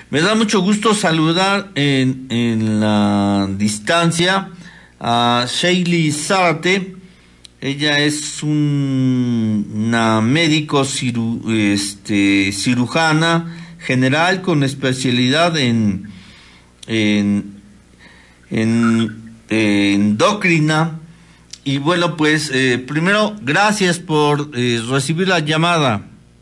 Me da mucho gusto saludar en la distancia a Sheili Zárate. Ella es una médico cirujana general con especialidad en, endocrina. Y bueno, pues primero, gracias por recibir la llamada.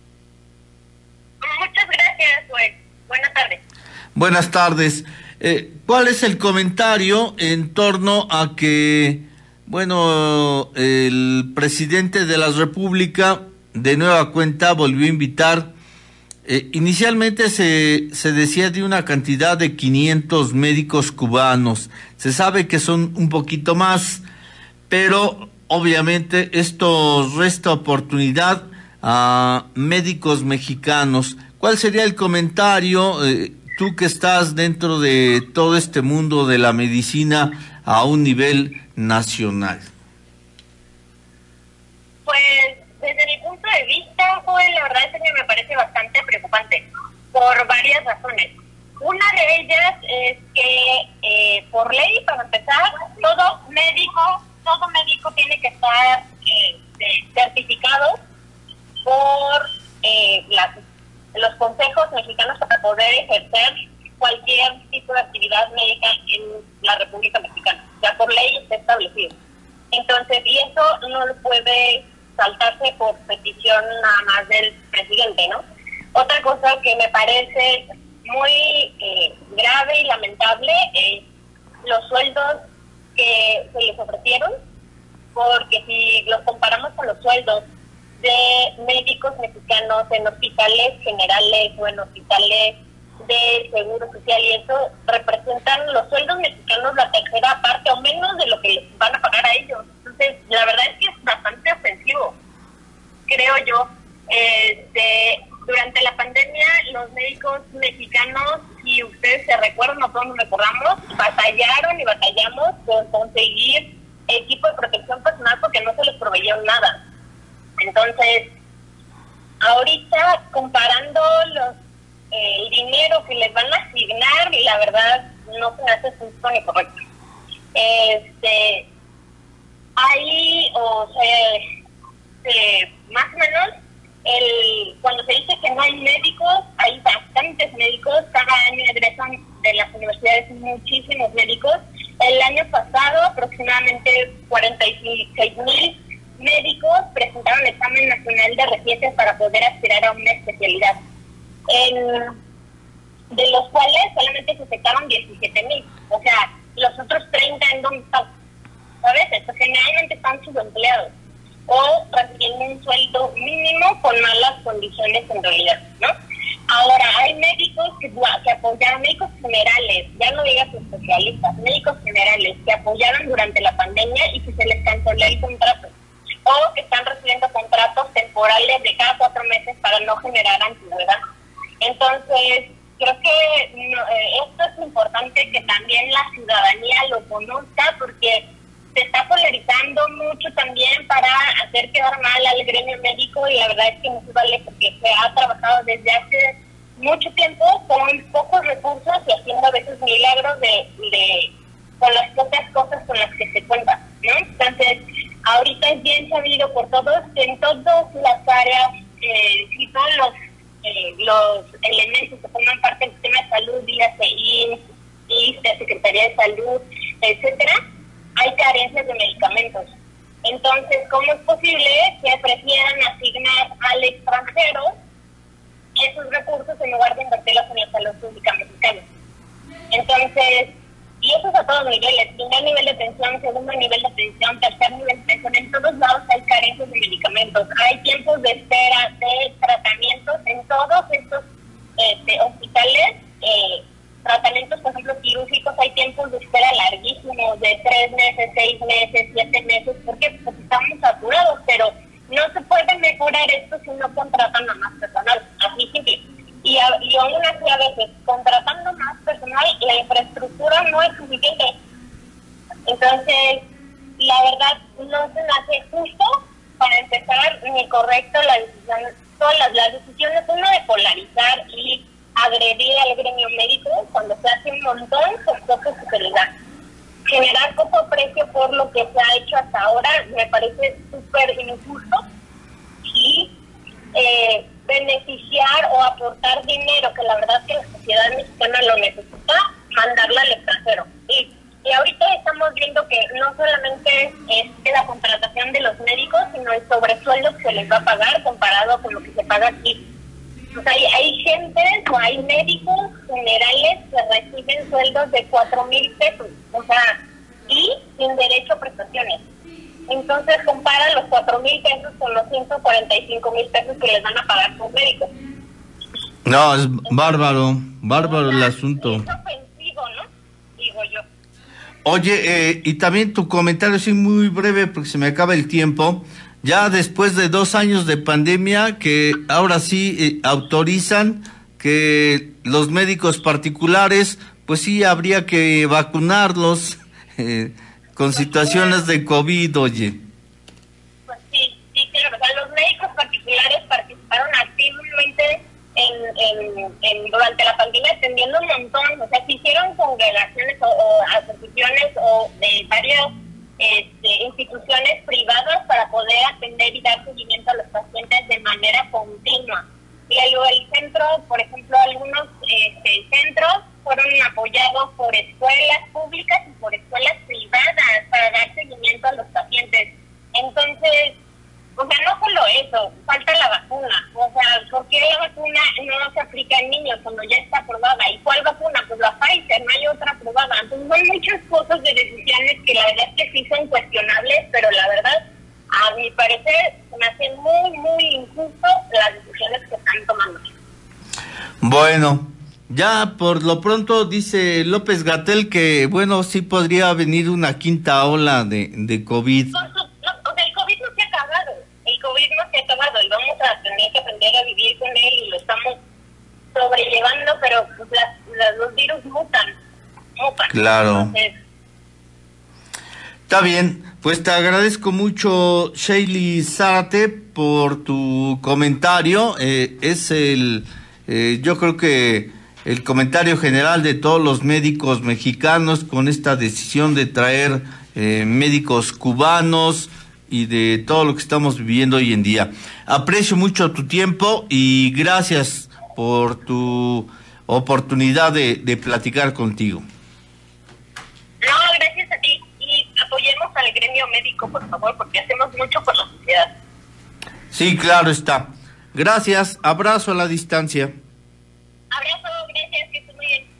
Muchas gracias, güey. Buenas tardes. Buenas tardes. ¿Cuál es el comentario en torno a que, bueno, el presidente de la República de nueva cuenta volvió a invitar? Inicialmente se decía de una cantidad de 500 médicos cubanos. Se sabe que son un poquito más, pero obviamente esto resta oportunidad a médicos mexicanos. ¿Cuál sería el comentario, tú que estás dentro de todo este mundo de la medicina a un nivel nacional? Pues desde mi punto de vista, joven, la verdad es que me parece bastante preocupante por varias razones. Una de ellas es que por ley, para empezar, todo médico tiene que estar certificado por los consejos mexicanos para poder ejercer cualquier tipo de actividad médica en la República Mexicana. Ya por ley está establecido. Entonces, y eso no lo puede saltarse por petición nada más del presidente, ¿no? Otra cosa que me parece muy grave y lamentable es los sueldos que se les ofrecieron, porque si los comparamos con los sueldos de médicos mexicanos en hospitales generales o en hospitales de seguro social, y eso representan los sueldos mexicanos la tercera parte o menos de lo que les van a pagar a ellos. Entonces, la verdad es que es bastante ofensivo, creo yo. Durante la pandemia, los médicos mexicanos, si ustedes se recuerdan o todos nos recordamos, batallaron y batallamos por conseguir equipo de protección personal porque no se les proveyó nada. Entonces, ahorita comparando el dinero que les van a asignar, la verdad no se me hace justo ni correcto. Hay, o sea, más o menos, cuando se dice que no hay médicos, hay bastantes médicos. Cada año egresan de las universidades muchísimos médicos. El año pasado, aproximadamente 46,000 médicos presentaron el examen nacional de residencias para poder aspirar a una especialidad, de los cuales solamente se aceptaron 17,000. O sea, los otros 30 ¿en dónde están? ¿Sabes? Entonces, generalmente están subempleados o recibiendo un sueldo mínimo con malas condiciones en realidad, ¿no? Ahora, hay médicos que apoyaron, médicos generales, ya no digas especialistas, médicos generales que apoyaron durante la pandemia y que se les canceló el contrato, o que están recibiendo contratos temporales de cada 4 meses para no generar antigüedad. Entonces, creo que esto es importante que también la ciudadanía lo conozca, porque se está polarizando mucho también para hacer quedar mal al gremio médico, y la verdad es que no se vale, porque se ha trabajado desde hace mucho tiempo con pocos recursos y haciendo a veces milagros con las pocas cosas con las que se cuenta, ¿no? Entonces, ahorita es bien sabido por todos que en todas las áreas y todos los elementos que forman parte del sistema de salud, dígase ISSSTE, Secretaría de Salud, etcétera, hay carencias de medicamentos. Entonces, ¿cómo es posible que prefieran asignar al extranjero esos recursos en lugar de invertirlos en la salud pública mexicana? Entonces, y eso es a todos niveles: primer nivel de atención, segundo nivel de atención, tercer nivel de atención. En todos lados hay carencias de medicamentos, hay tiempos de espera de tratamientos en todos estos hospitales. Tratamientos, por ejemplo, quirúrgicos, hay tiempos de espera larguísimos, de 3 meses, 6 meses, 7 meses. ¿Por qué? Porque estamos saturados, pero no se puede mejorar esto si no contratan a más personal, así simple. Y aún así, a veces, contratando más personal, la infraestructura no es suficiente. Entonces, la verdad, no se me hace justo, para empezar, ni correcto la decisión, todas las decisiones, uno, de polarizar y agredir al gremio médico montón por poco que se le da. Generar poco precio por lo que se ha hecho hasta ahora me parece súper injusto, y beneficiar o aportar dinero, que la verdad que la sociedad mexicana lo necesita, mandarla al extranjero. Y ahorita estamos viendo que no solamente es la contratación de los médicos, sino el sobresueldo que se les va a pagar comparado con lo que se paga aquí. O sea, hay gente o hay médicos generales que reciben sueldos de 4,000 pesos, o sea, y sin derecho a prestaciones. Entonces compara los 4,000 pesos con los 145,000 pesos que les van a pagar por médicos. No, es bárbaro el asunto. Es ofensivo, ¿no? Digo yo. Oye, y también tu comentario, sí, muy breve, porque se me acaba el tiempo. Ya después de 2 años de pandemia, que ahora sí autorizan que los médicos particulares, pues sí, habría que vacunarlos con situaciones de COVID, oye. Pues sí, claro. O sea, los médicos particulares participaron activamente durante la pandemia, atendiendo un montón. O sea, se hicieron congregaciones o asociaciones o de varias instituciones privadas para poder atender y dar seguimiento a los pacientes de manera continua. Y luego el centro, por ejemplo, algunos centros fueron apoyados por escuelas públicas y por escuelas privadas para dar seguimiento a los pacientes. Entonces, o sea, no solo eso, falta la vacuna. O sea, ¿por qué la vacuna no se aplica en niños cuando ya está aprobada? ¿Y cuál vacuna? Pues la Pfizer, no hay otra aprobada. Entonces, hay muchas cosas de decisiones que la verdad es que sí son cuestionables, pero la verdad, a mi parecer, me hacen muy, muy injusto las decisiones que están tomando. Bueno, ya por lo pronto dice López-Gatell que, bueno, sí podría venir una quinta ola de COVID. O sea, el COVID no se ha acabado. El COVID no se ha acabado y vamos a tener que aprender a vivir con él y lo estamos sobrellevando, pero pues, los virus mutan. Claro. Entonces, Está bien, pues te agradezco mucho, Sheili Zárate, por tu comentario. Es yo creo que el comentario general de todos los médicos mexicanos con esta decisión de traer médicos cubanos y de todo lo que estamos viviendo hoy en día. Aprecio mucho tu tiempo y gracias por tu oportunidad de platicar contigo. no, gracias a ti. Y apoyemos al gremio médico, por favor, porque hacemos mucho por la sociedad. Sí, claro está. Gracias, abrazo a la distancia. Abrazo, gracias, que estés muy bien.